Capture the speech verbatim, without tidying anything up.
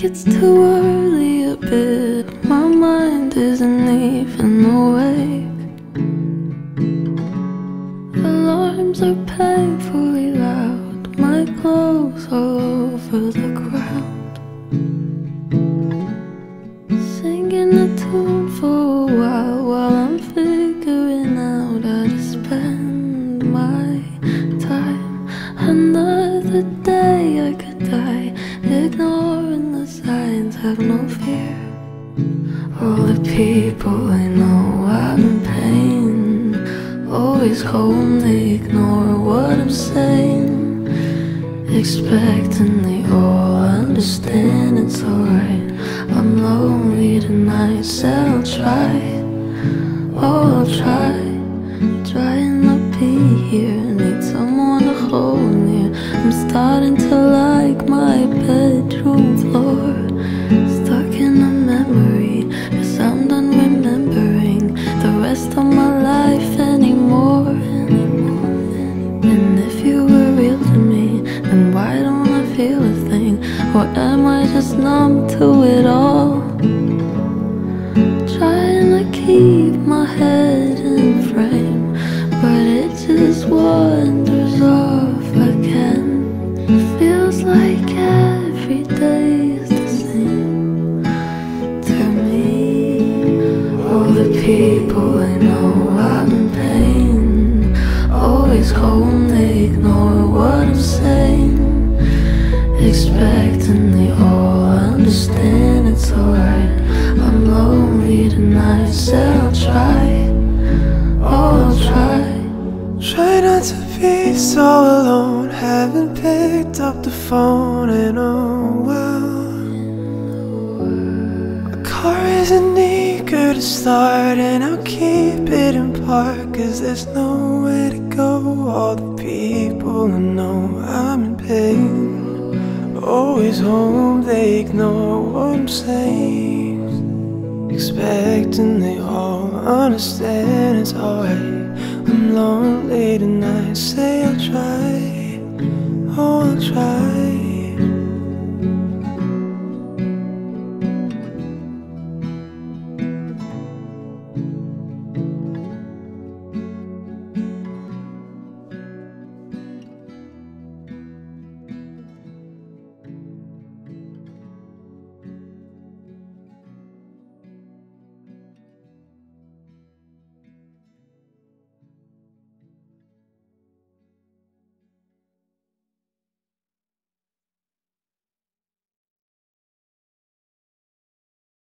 think it's too early a bit. My mind isn't even awake. Alarms are painfully loud. My clothes all over the ground. Singing a tune for a while while I'm figuring out how to spend my time. Another day I could die, ignoring the signs, have no fear. All the people I know I'm in pain, always home, they ignore what I'm saying. Expecting they all understand it's alright. I'm lonely tonight, so I'll try. Oh, I'll try. Trying to be here, need someone to hold near. I'm starting to like my bedroom floor. Stuck in a memory, cause I'm done remembering the rest of my life anymore, anymore. And if you were real to me, then why don't I feel a thing? Or am I just numb to it all? Trying to keep my head in frame, but it just wanders off again. Feels like every day is the same to me. All the people I know I'm in pain, always home, they ignore what I'm saying. Expecting they all understand it's alright. I'm lonely tonight, so I'll try. Oh, I'll try. Try not to be so alone. Haven't picked up the phone in a while. My car isn't eager to start, and I'll keep it in park, cause there's nowhere to go. All the people I know I'm in pain, always home, they ignore what I'm saying. Expecting they all understand it's alright. I'm lonely tonight, say I'll try. Oh, I'll try.